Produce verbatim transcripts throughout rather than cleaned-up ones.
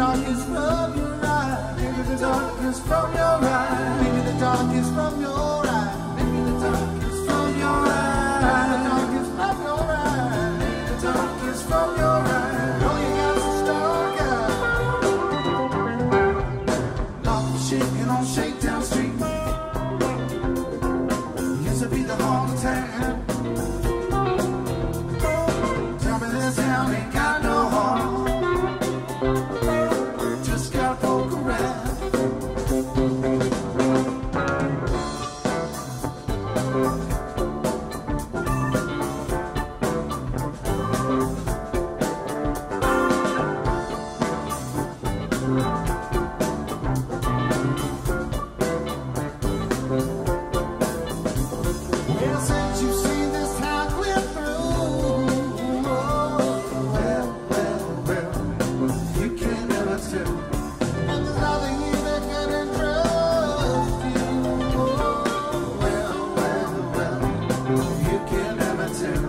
darkest from your eye, maybe the darkest from your eye, maybe the darkest from your eye, maybe the darkest from your eye, the darkest from your eye, maybe the darkest from your eye. All you got is a dark eye. Love shaking on Shakedown Street. Used to be the heart of town. Tell me this town ain't got no heart. Just gotta poke around. Well, since you've seen this town clear through, oh, well, well, well, you can never tell. And there's nothing here that can interest you. Oh, well, well, well, you can never tell.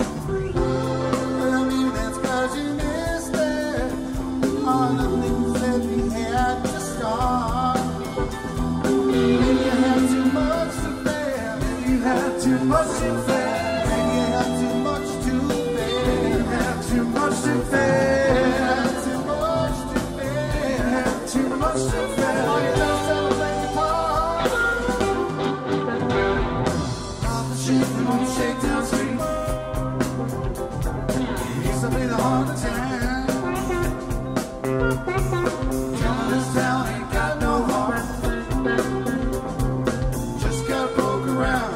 Well, maybe that's 'cause you missed it. All the things that we had to start. Maybe you had too much to bear. Maybe you had too much to bear. Maybe you had too much to bear. You had too much to bear. You had too much to bear. You had too much to bear. All you just celebrate your part. Love is shaking on Shakedown Street. Used to be the heart of town. Tell me this town ain't got no heart. Just gotta poke around.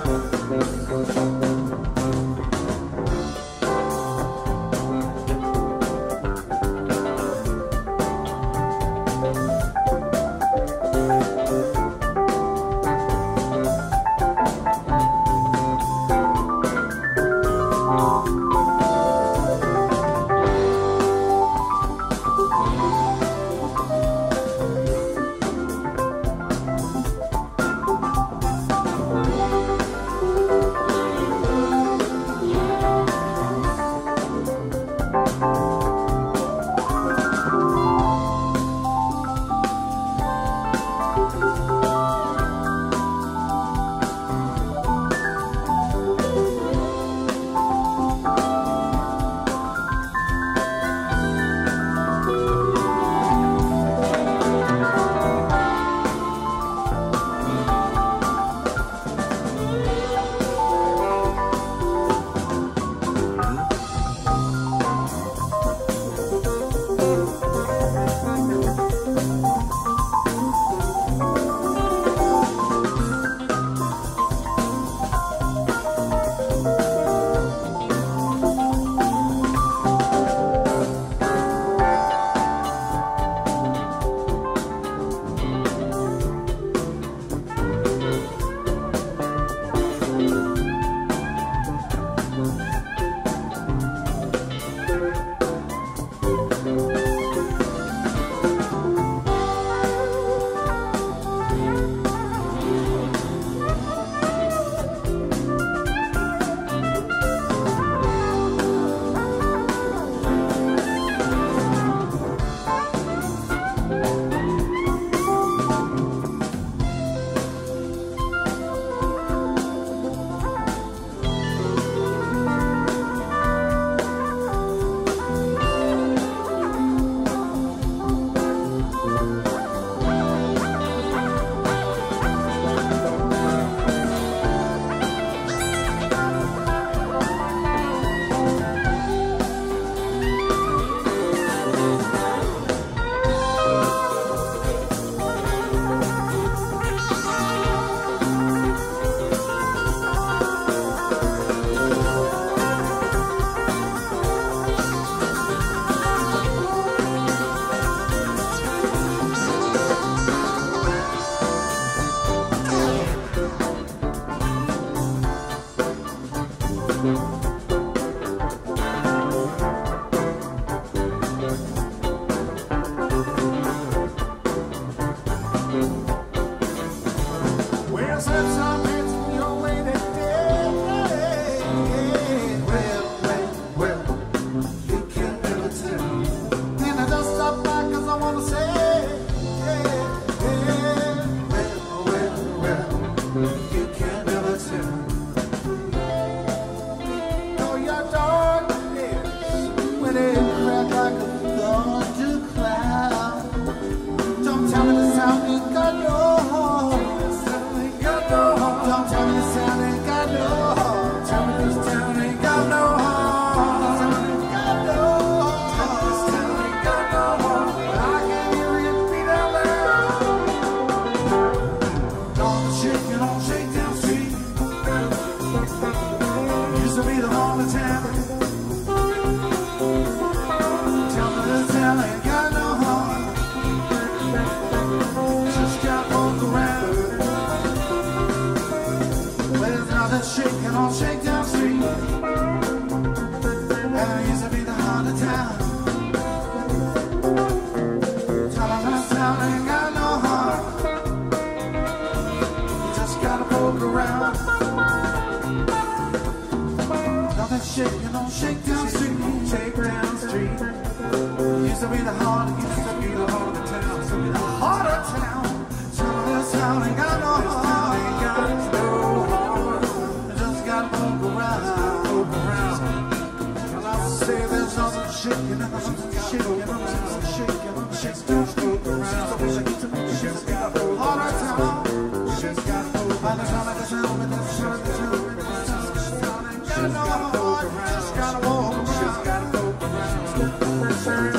wanna say shaking on Shakedown Street, Shakedown Street. Used to be the heart, used to be the heart of the town, used to be the heart of town. Some of this town ain't got no heart, ain't got no heart. I just gotta poke around, poke around. And I say there's nothing shaking, and there's nothing shaking, and there's nothing shaking on Shakedown Street. So we should get to me, she's got the heart of town. She's got the heart of town, the town, the town, the town, the town. Ain't got no heart, just gotta walk around, just gotta poke around.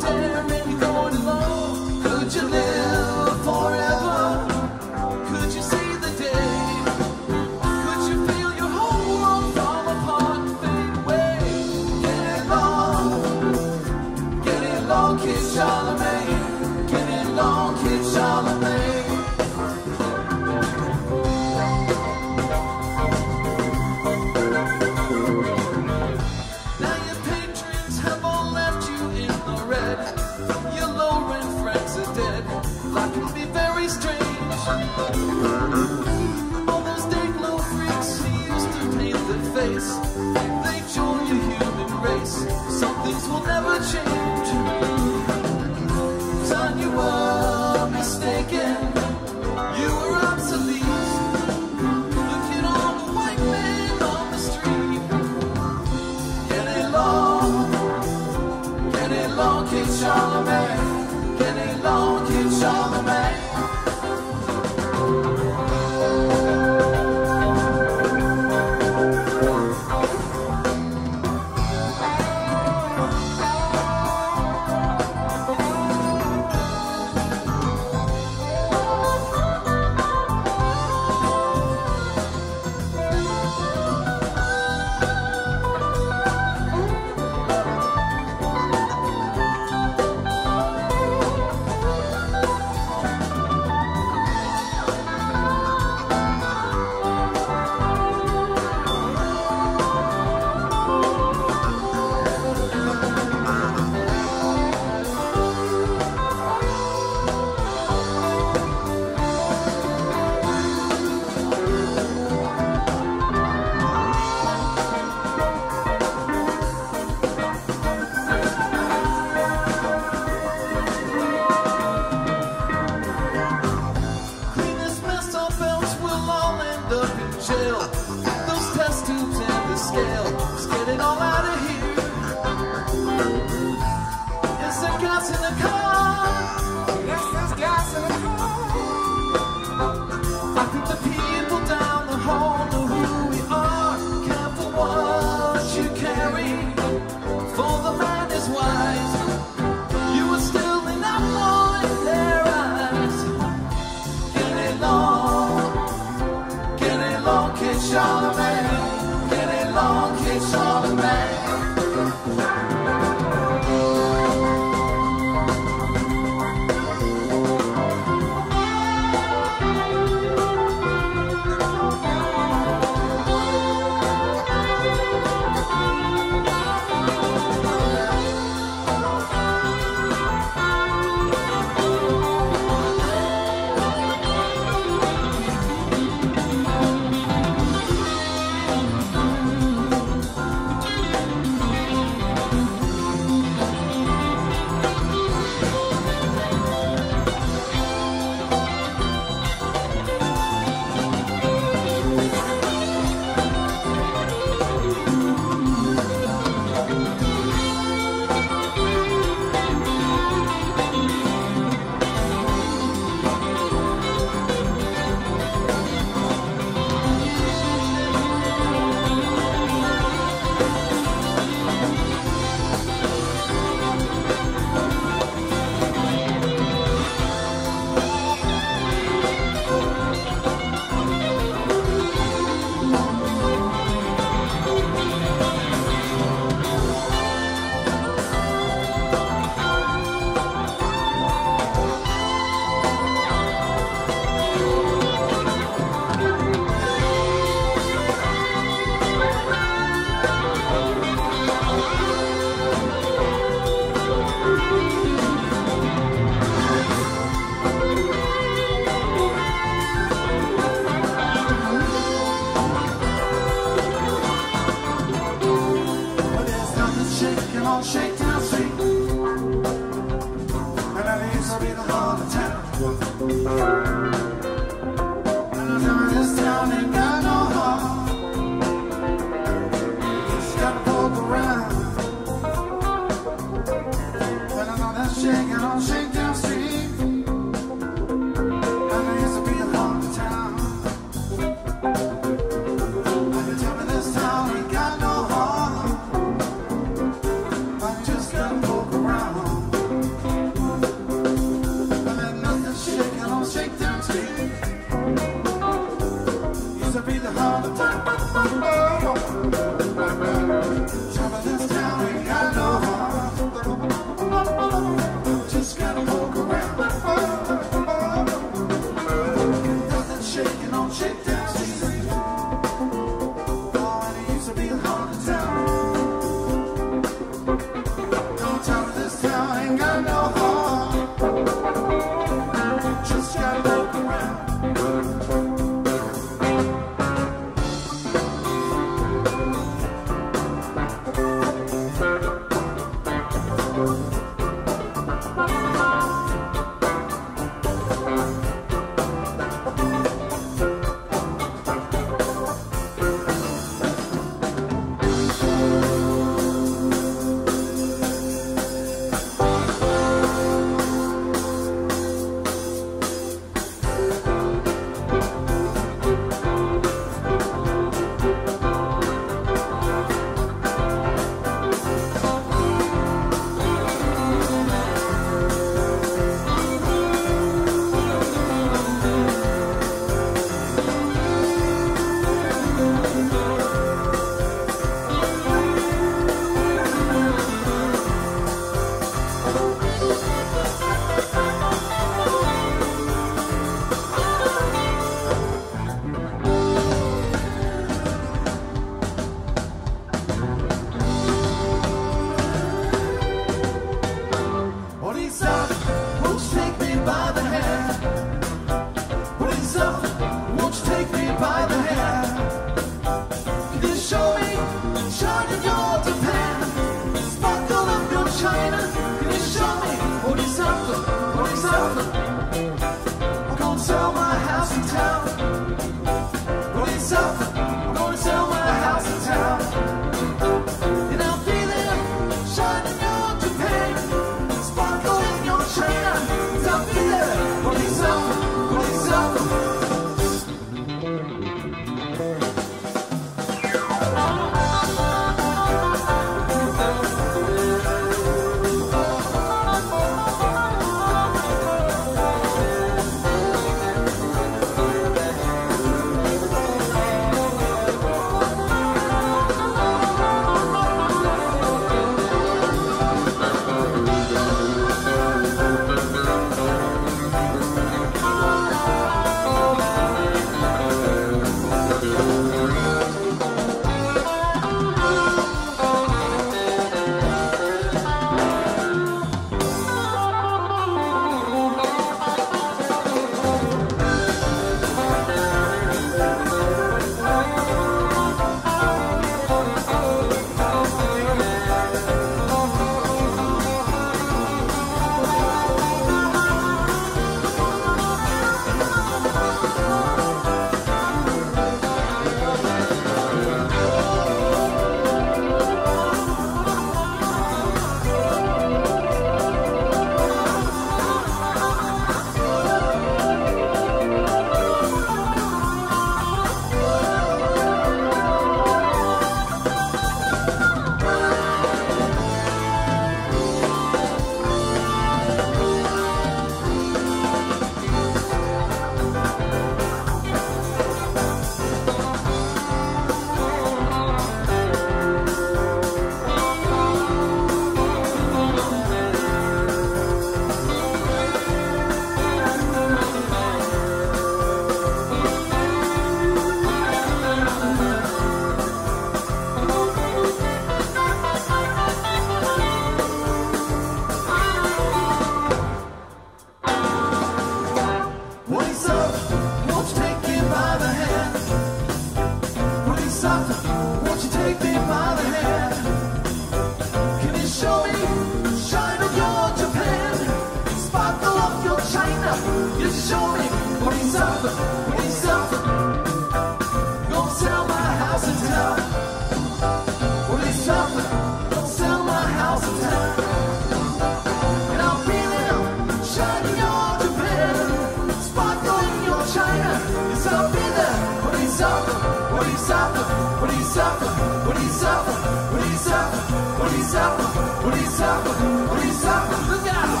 suffer, would he suffer, would he suffer, would he suffer, would he suffer, would he suffer, would he suffer? Look out!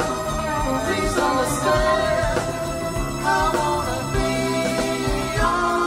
Please understand, I wanna be your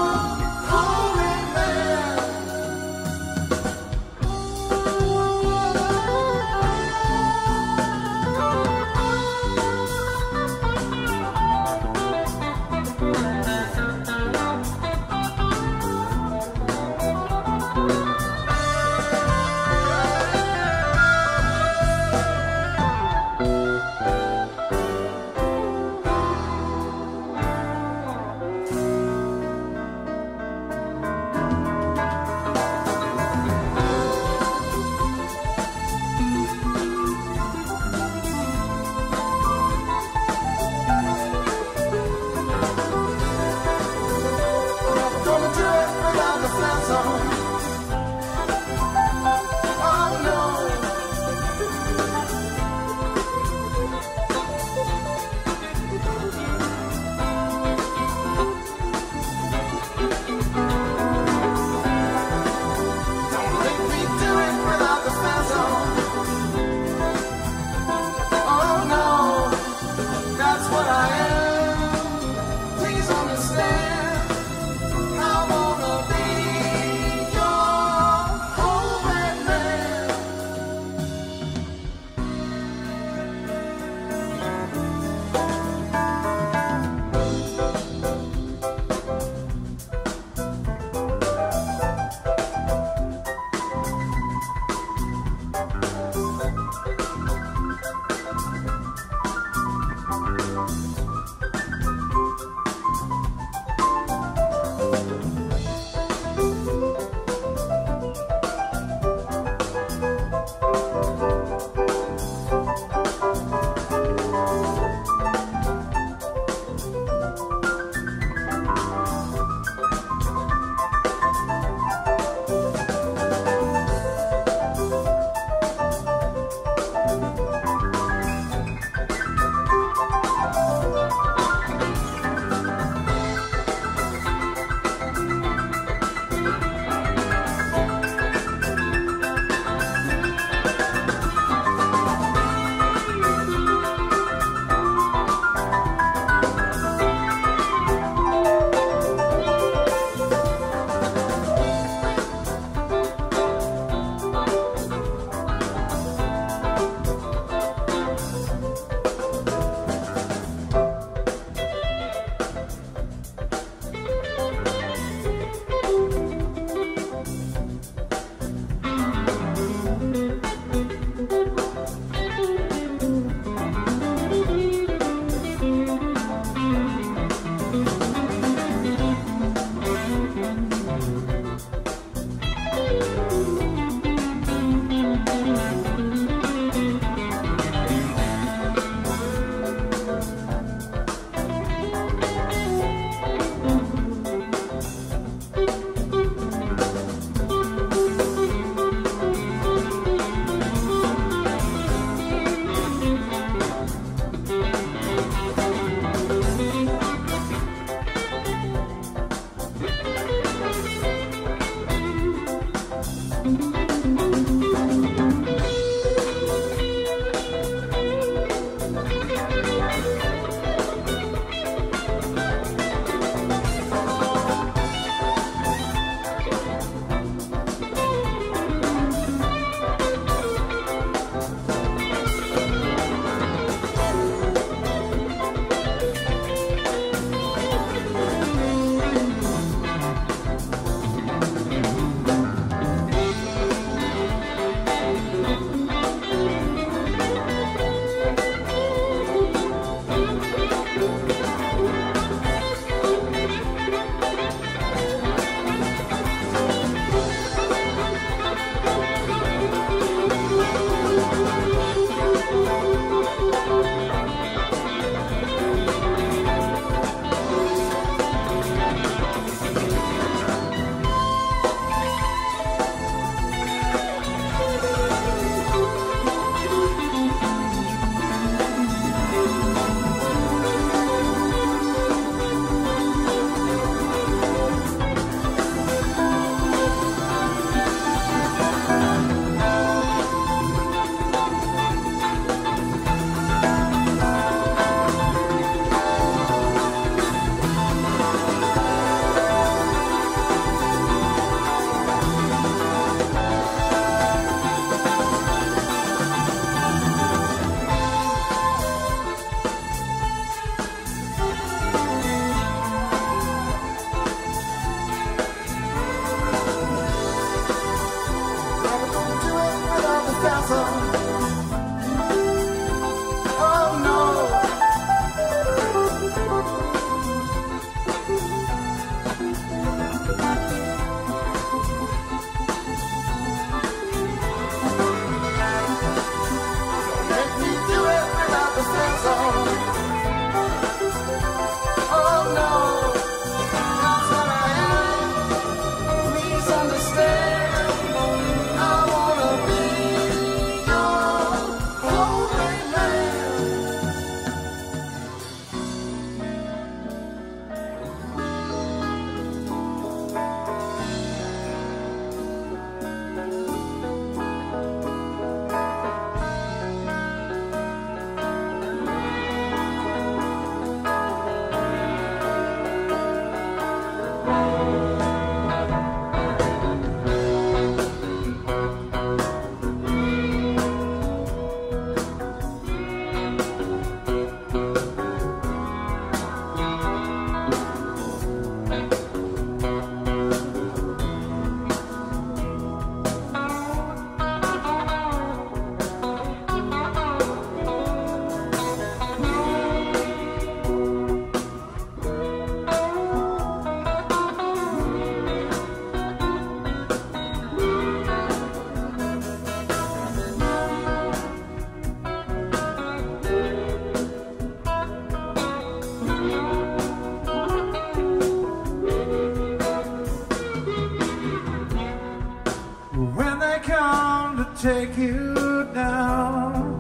take you down.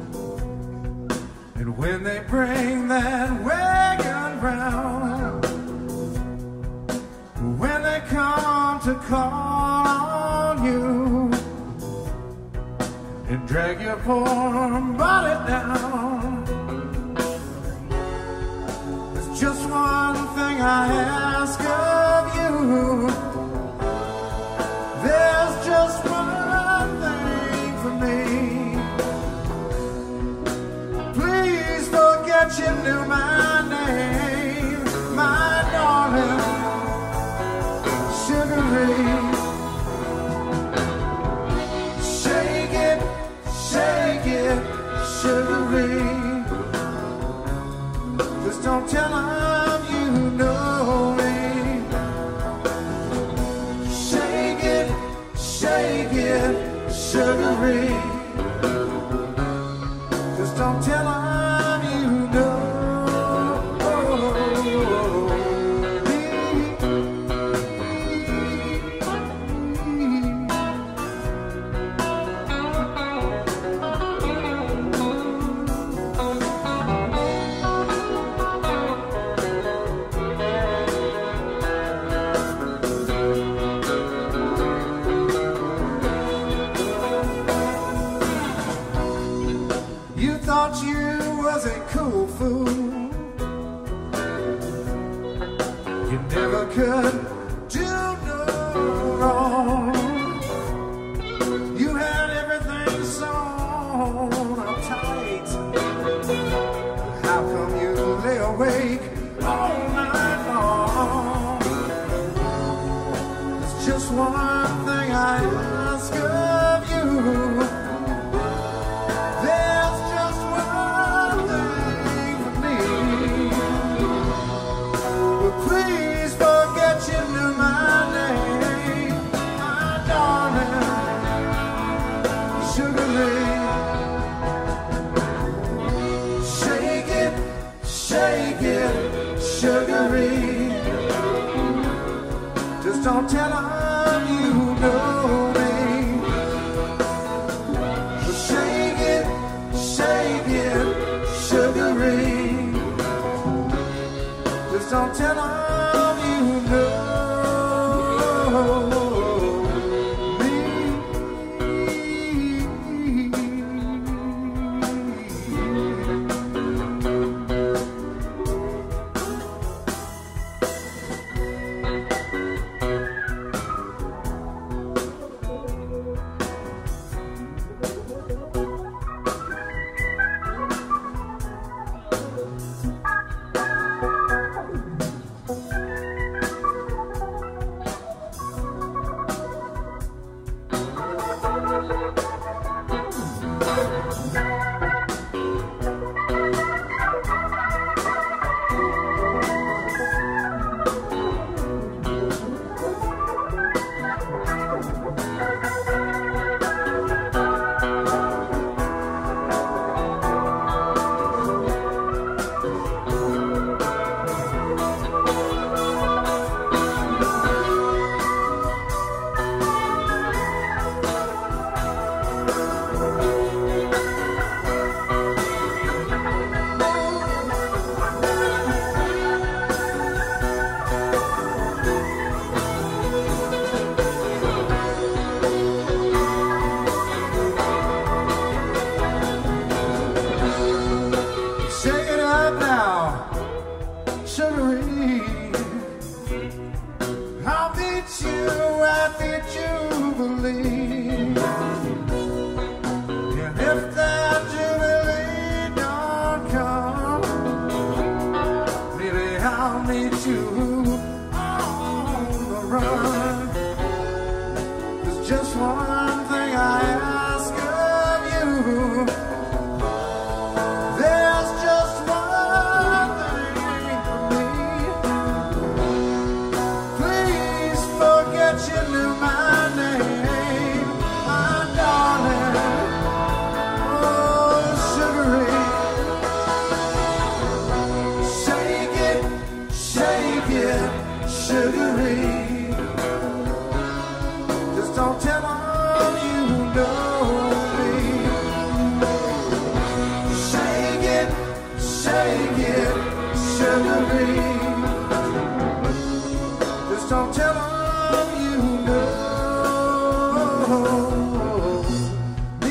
And when they bring that wagon round, when they come to call on you and drag your poor body down, there's just one thing I ask of you. There's just one thing for me. Please forget you knew my name, my darling, Sugar Ray. Shake it, shake it, Sugar Ray. Just don't tell them you know me. Shake it, shake it, Sugar Ray. Just don't tell them you know me. You thought you was a cool fool. You never could do no wrong. You had everything sewn up tight. How come you lay awake all night long? There's just one thing I ask of you. There's just one thing for me. But please forget you knew my name, my darling, Sugar Ray. Shake it, shake it, Sugar Ray. Just don't tell them you know me. Shake it, shake it, Sugar Ray. Just don't tell them you know me. Shake it up now, Sugar Ray. I'll meet you at the Jubilee. And if that Jubilee don't come, maybe I'll meet you on the run. There's just one thing I ask of you. There's just one thing for me. Please forget you knew my name, my darling, oh Sugar Ray. Shake it, shake it, Sugar Ray. Just don't tell them you know shake it, sugary. Just don't tell them you know me.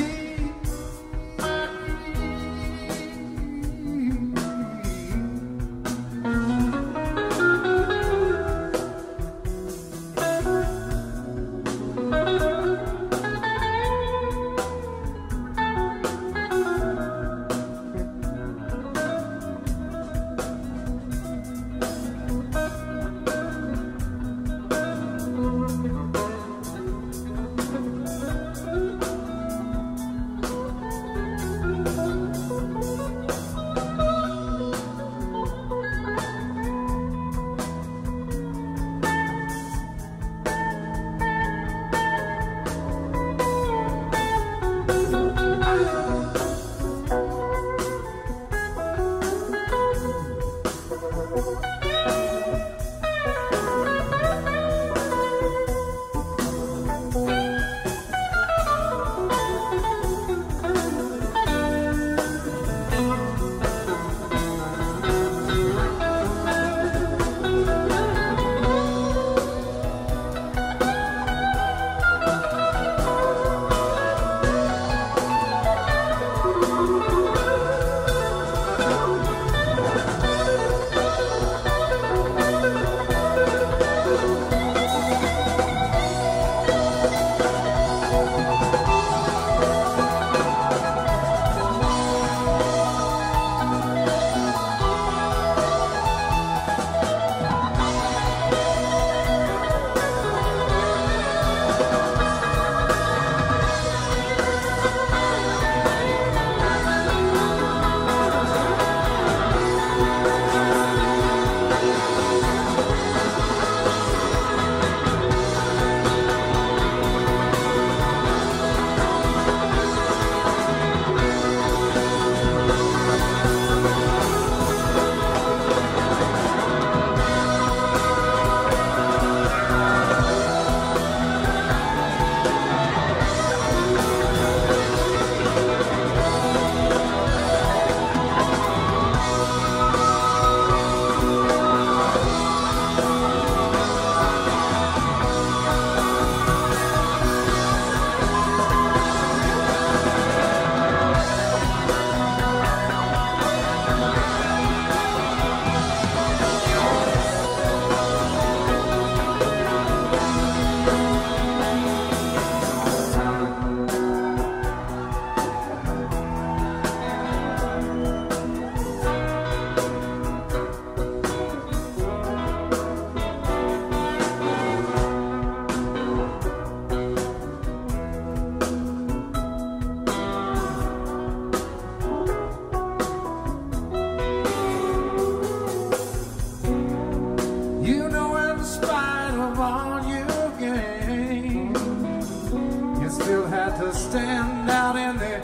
To stand out in the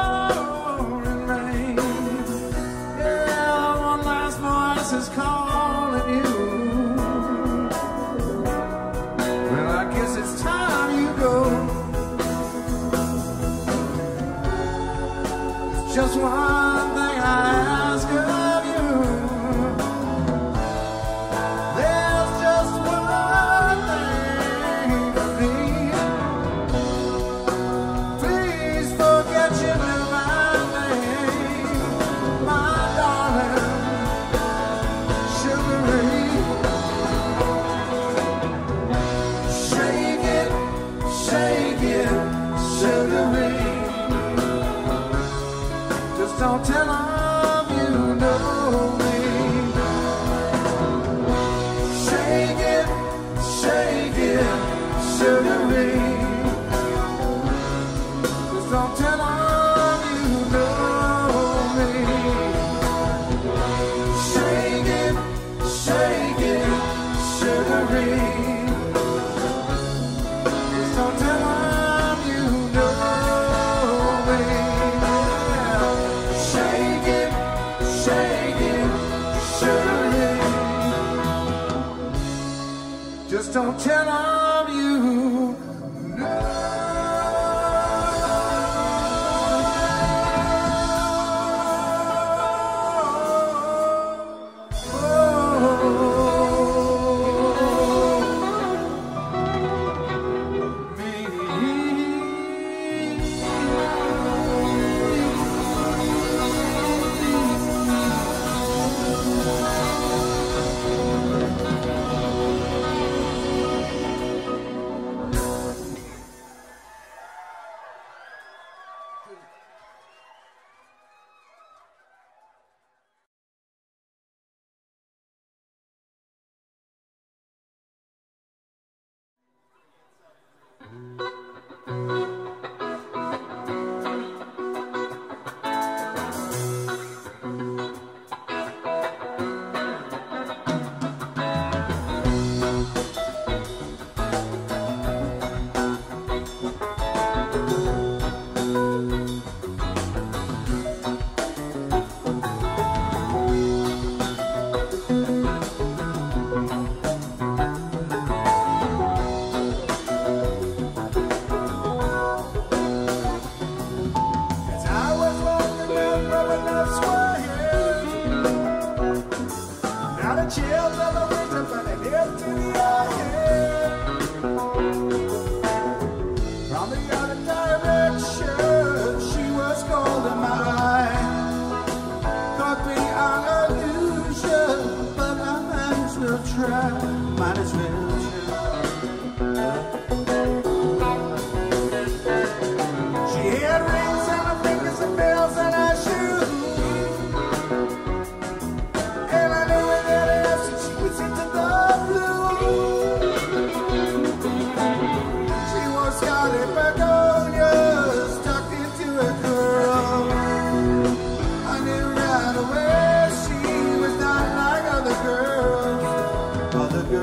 pouring rain. Yeah, one last voice is calling you. Well, I guess it's time you go. It's just one thing I ask of you. There's just one thing of me. Don't tell them you know me. Shake it, shake it, sugary. Just don't tell them you know me. Shake it, shake it, sugary. Just don't tell them you know me. Shake it, shake it, sugary. Just don't tell them you know. try, might as well try. She had rings on her fingers and bells on her shoes, and I knew in that instant she was into the blues. She was Scarlet Begonias tucked into a curl. I knew right away she was not like other girls, other girls.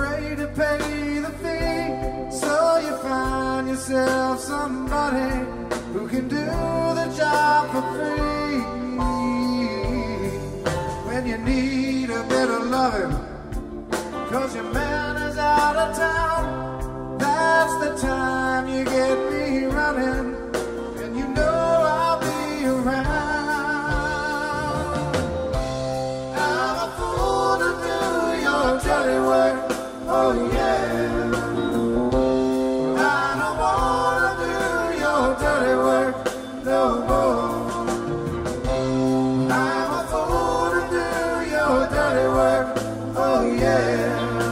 afraid to pay the fee. So you find yourself somebody who can do the job for free. When you need a bit of loving, 'cause your man is out of town, that's the time you get me running, and you know I'll be around. I'm a fool to do your dirty work, oh yeah. I don't wanna do your dirty work no more. I'm a fool to do your dirty work, oh yeah.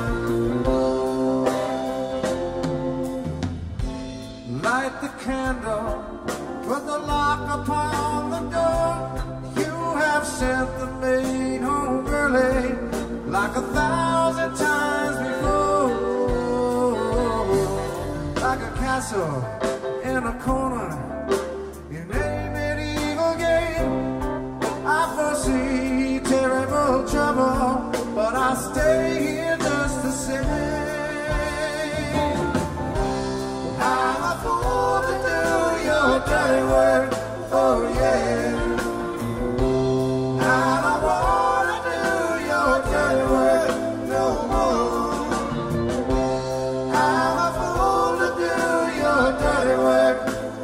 Light the candle, put the lock upon the door. You have sent the maid home early, like a thousand times before. Like a castle in a corner in a medieval game, I foresee terrible trouble, but I stay here just the same. I'm a fool to do your dirty work, oh yeah. I don't wanna do your dirty work no more. I'm a fool to do your dirty work,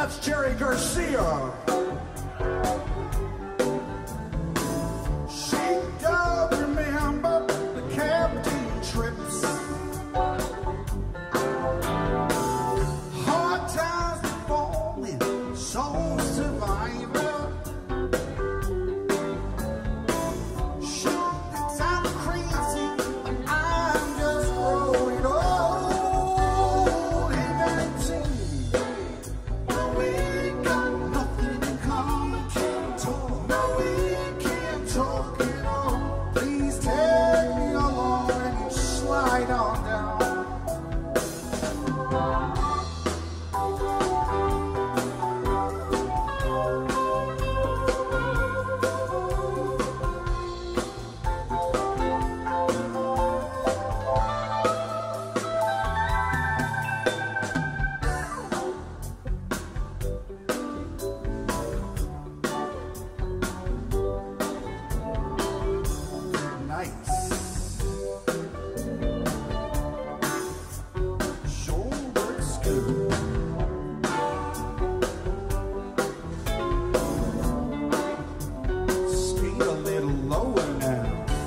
That's Jerry Garcia. She does remember the Caribbean trips. Hard times before with soul survivor. She thinks I'm crazy, but I'm just growing old in nineteen. No, we got nothing in common, can't talk. No, we can't talk at all. Please take me along and you slide on down. Nice. Shoulder scoop. Skate a little lower now.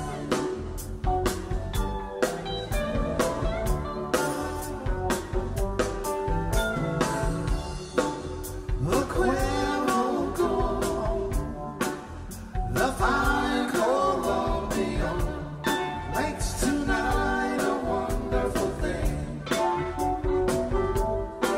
Look where we'll go. The fine Columbia makes tonight a wonderful thing.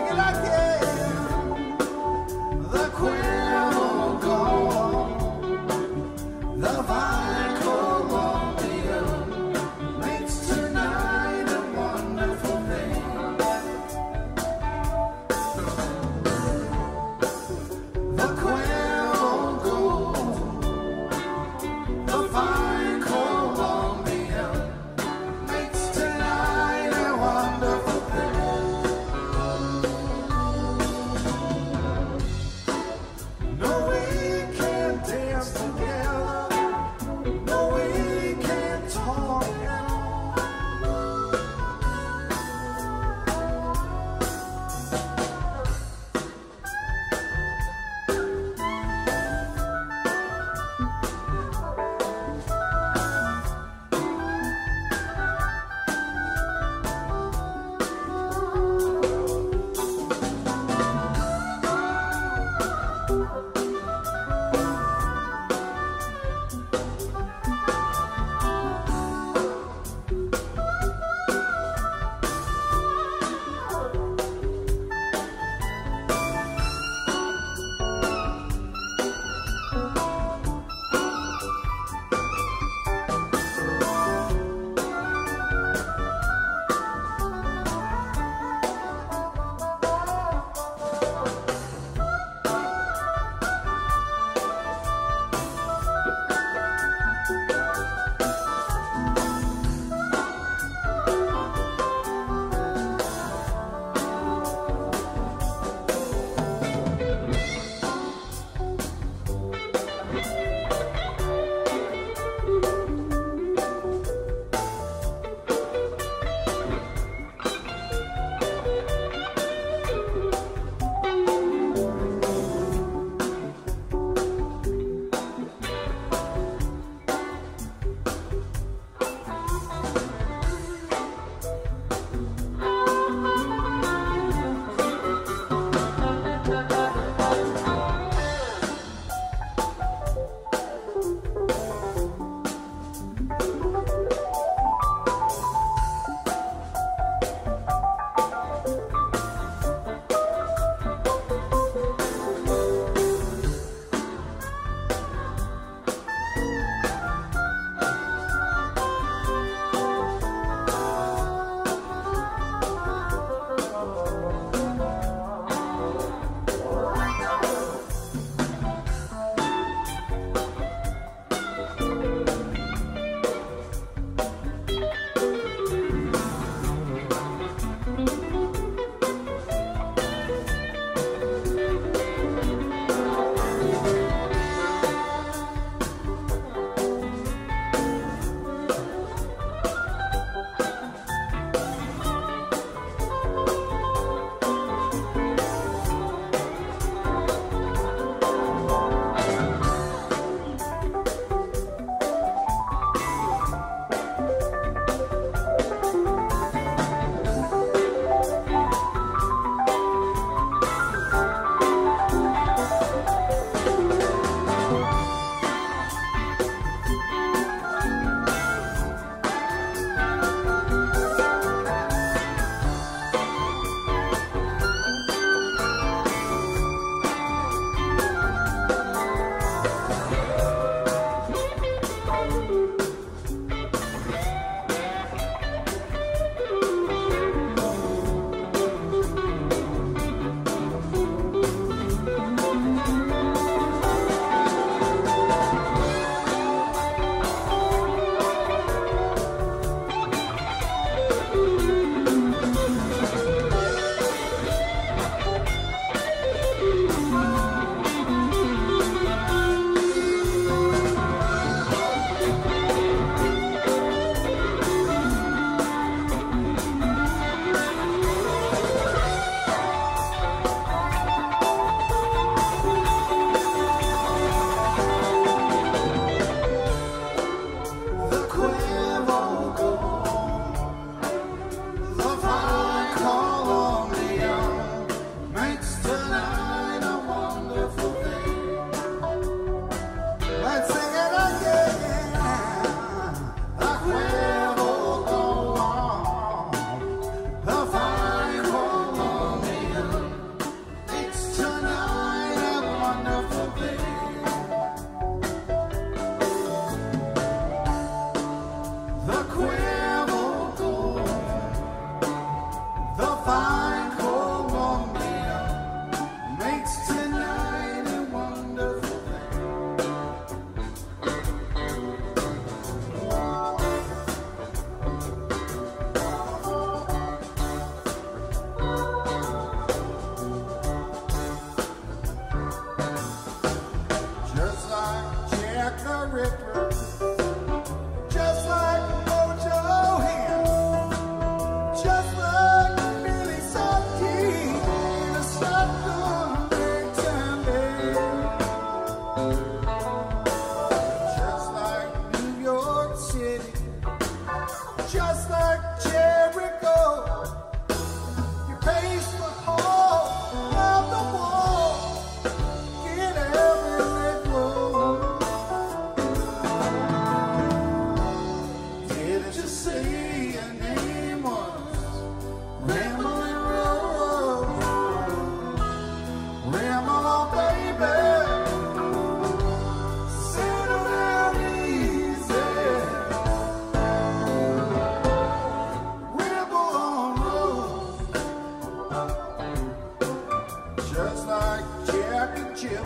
just like Jack and Jill.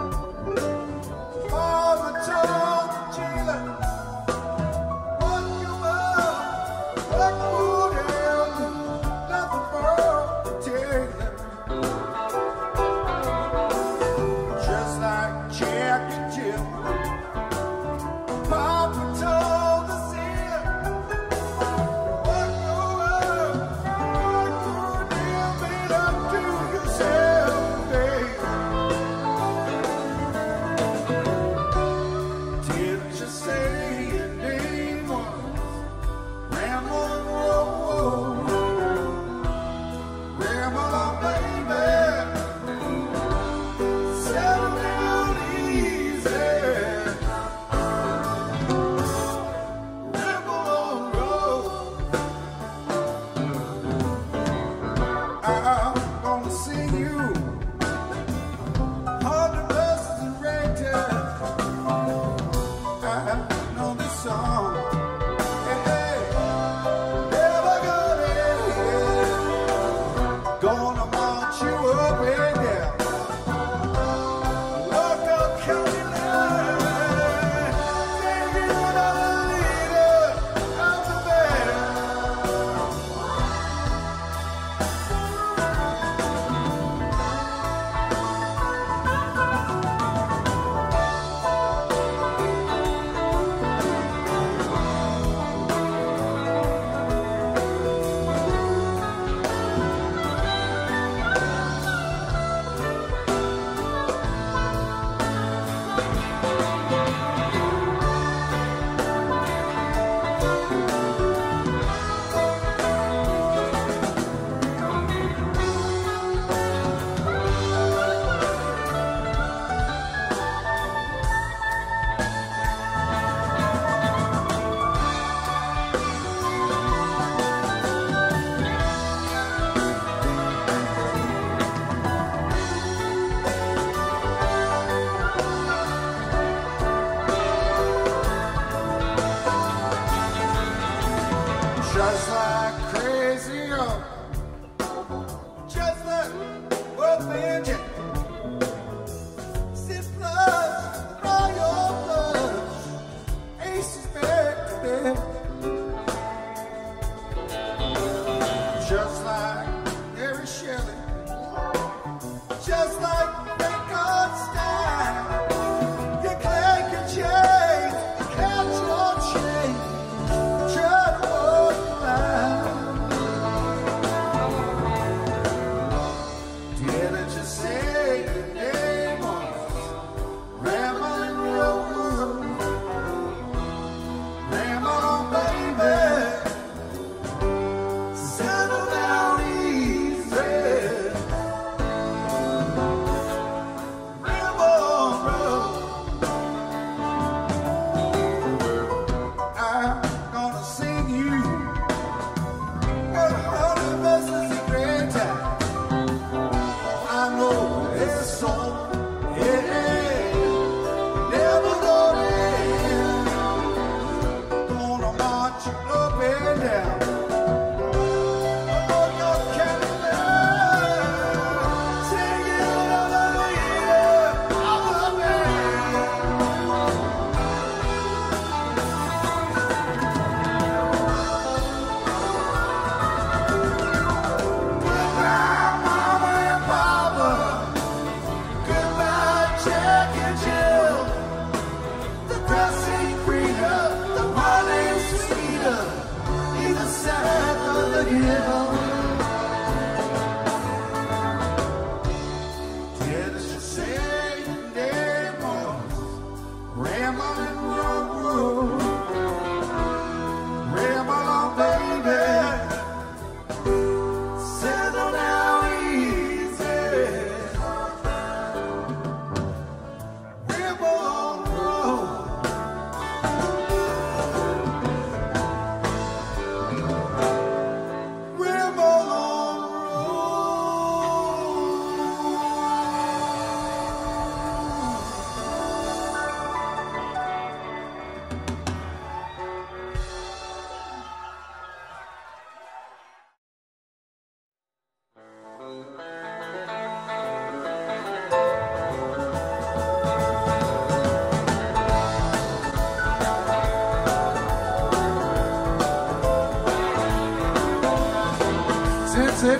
Mama told the jailer, what you are, what you down, nothing but tailor. Just like Jack and Jill, Papa told the seal, what you are, what you down, made up to yourself, baby. Didn't you say your name was Ramble Road? Ramble, baby, settle down easy. Ramble Road. I'm gonna sing you hundred verses and ragtime. I know this song. Hey, hey, never gonna end. Gonna march you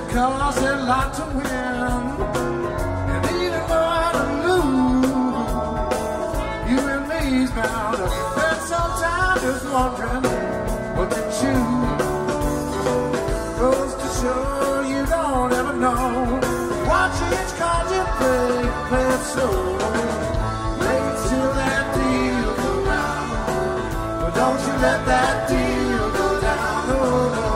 cause they like to win, and even more to lose. You and me's bound to spend some time just wondering what to choose. Goes to show you don't ever know. Watch each card you play, play it slow. Wait till that deal goes round, but don't you let that deal go down, no, no.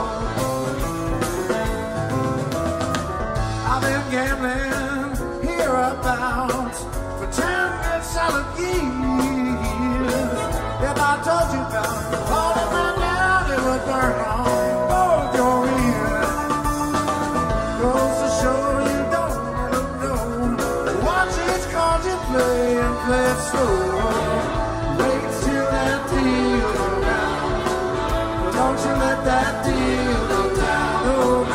I've been gambling hereabouts for ten good solid years. If I told you about all that went down, it would burn on both your ears. Goes to show you don't ever know. Watch each card you play and play it slow. Wait till that deal goes down, but don't you let that deal go down, no, no.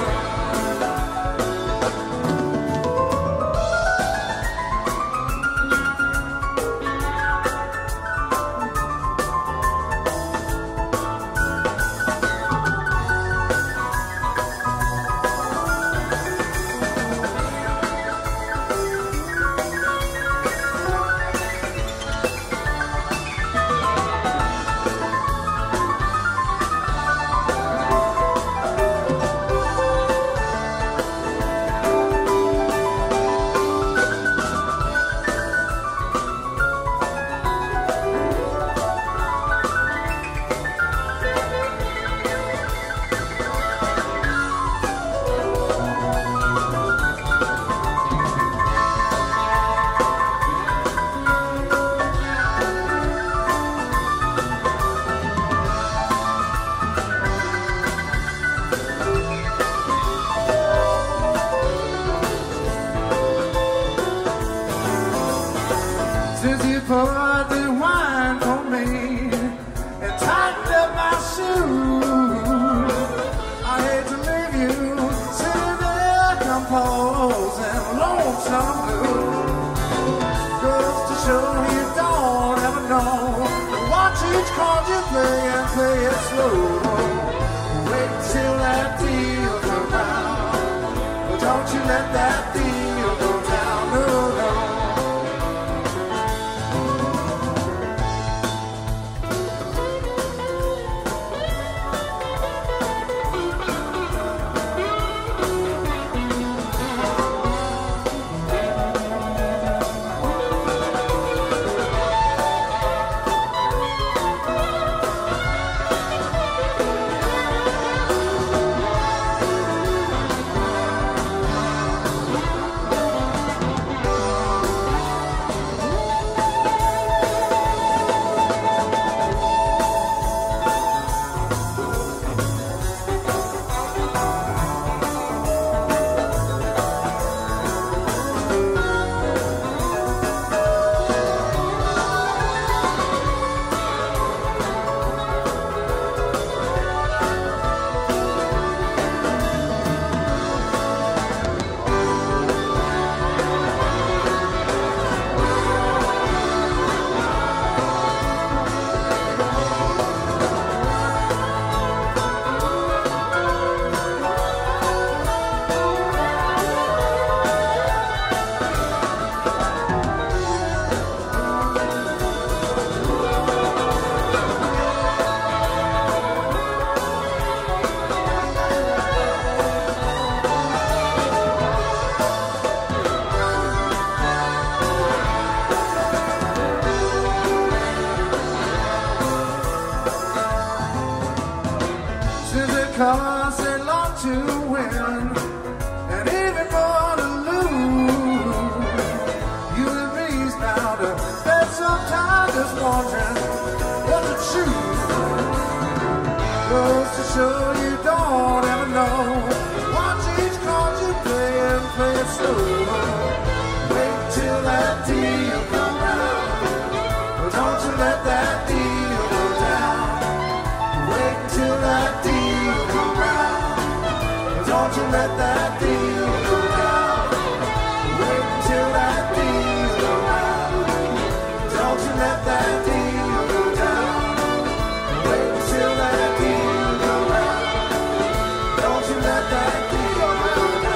Since you poured the wine for me and tightened up my shoes, I hate to leave you sitting there composed and lonesome blue. Goes to show you don't ever know. Watch each card you play and play it slow. Wait till that deal comes around, but don't you let that deal go down, no, no. Cause they love to win and even more to lose. You and me's bound to spend some time just wondering what to choose. Goes to show you don't ever know. Watch each card you play and play it slow. Wait till that deal comes round, but don't you let that deal go down. Wait till that deal comes round, but don't you let that deal go down. Wait till that deal comes round, don't you let that deal go down. Wait till that deal comes round, don't you let that deal go down.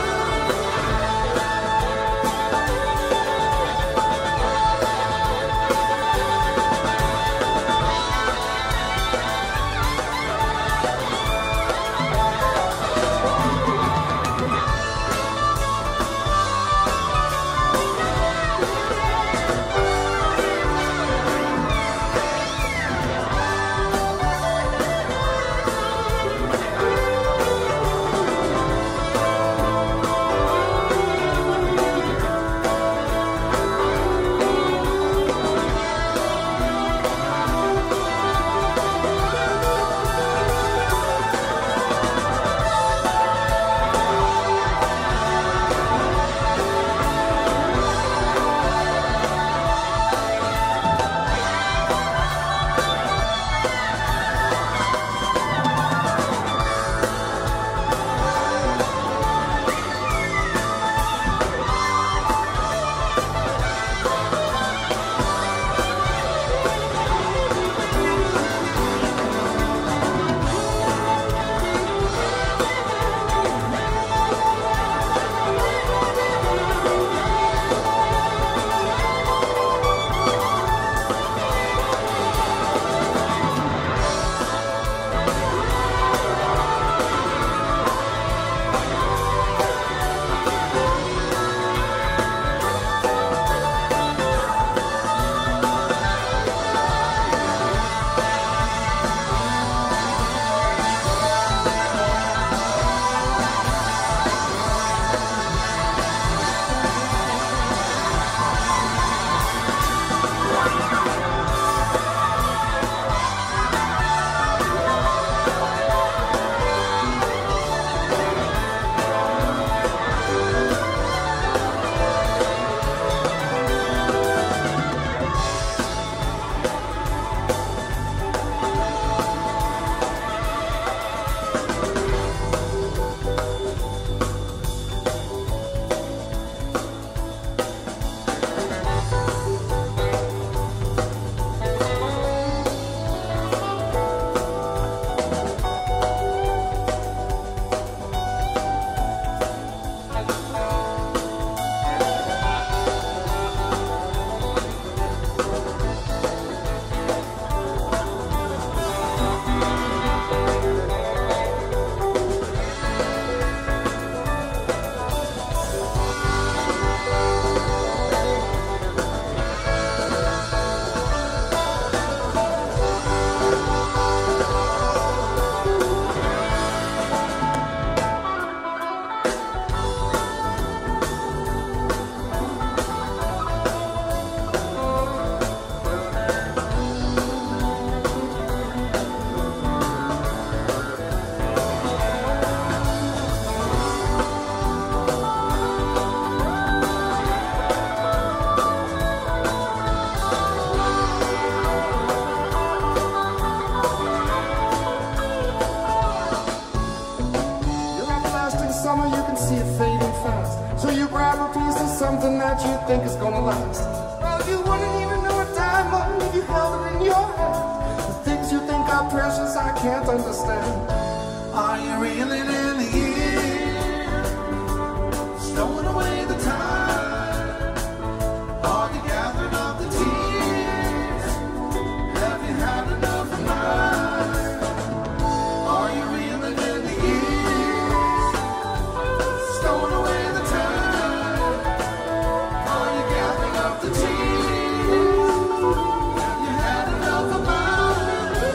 grab a piece of something that you think is gonna last. Well, you wouldn't even know a diamond if you held it in your hand. The things you think are precious, I can't understand. Are you reeling in the years, stowing away the time? Are you gathering up the tears? Have you had enough of mine? Are you reeling in the years, stowing away the time? Are you gathering up the tears? Have you had enough of mine?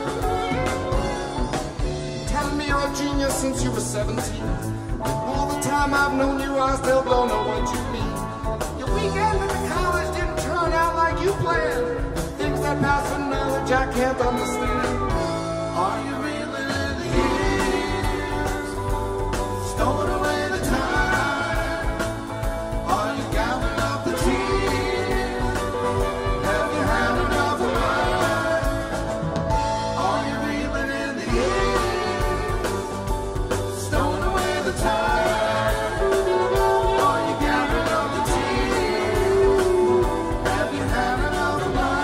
Telling me you're a genius since you were seventeen. All the time I've known you, I still don't know what you mean. Your weekend at college didn't turn out like you planned. Things that pass for knowledge I can't understand. Are you reeling in the years, stowing away the time? Are you gathering up the tears? Have you had enough of mine? Are you reeling in the years, stowing away the time? Are you gathering up the tears? Have you had enough of mine?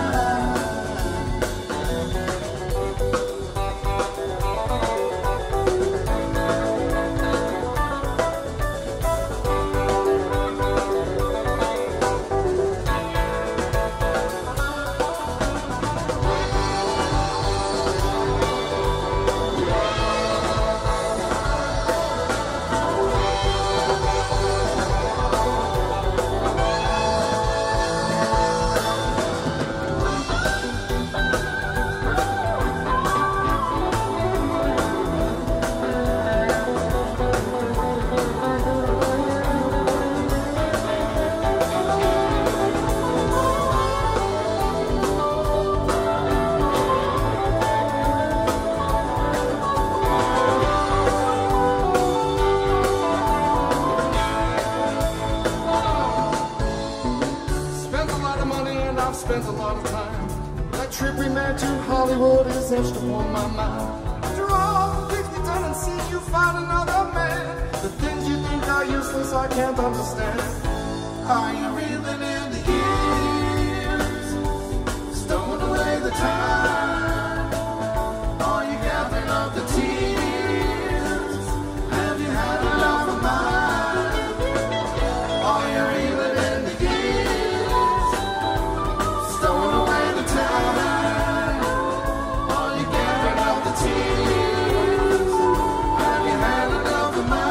Spent a lot of money and I've spent a lot of time. That trip we made to Hollywood is etched upon my mind. After all the things we've done and seen, you found another man. The things you think are useless I can't understand. Are you reeling in the years, stowing away the time? Are you gathering up the tears? Have you had enough of mine? Are you reeling in the years, stowing away the time? Are you gathering up the tears? Have you had enough of mine?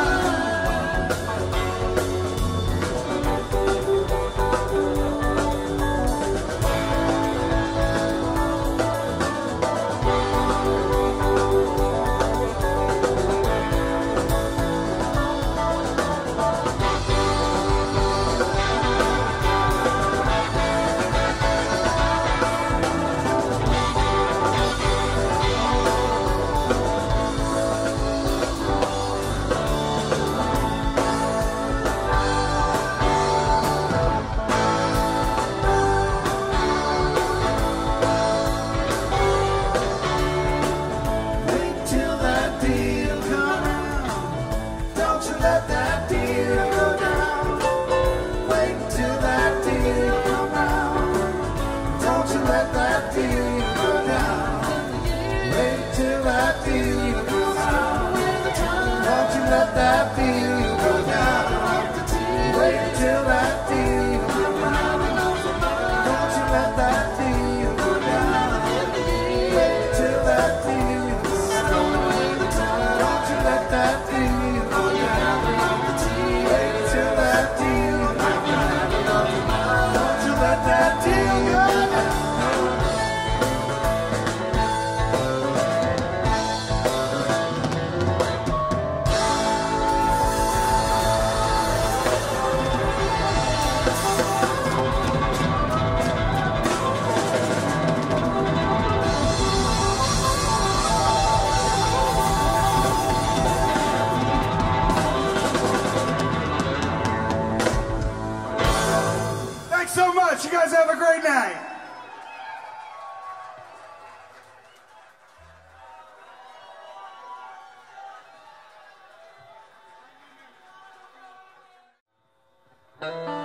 Wait till that deal come round. Don't you let that deal go down. Wait till that deal come round. Don't you let that deal go down. Wait till that deal comes out. Don't you let that deal go down. Wait till that deal comes out. Don't you let that deal go down. Wait till that deal comes out. Don't you let that deal go down. Wait till that deal comes out. Don't you let that deal go down. Thanks so much. You guys have a great night. Thank